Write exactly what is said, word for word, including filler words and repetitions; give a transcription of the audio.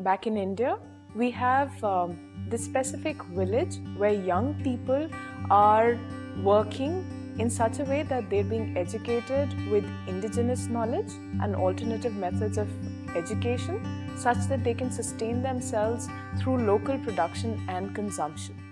Back in India, we have um, this specific village where young people are working in such a way that they're being educated with indigenous knowledge and alternative methods of education such that they can sustain themselves through local production and consumption.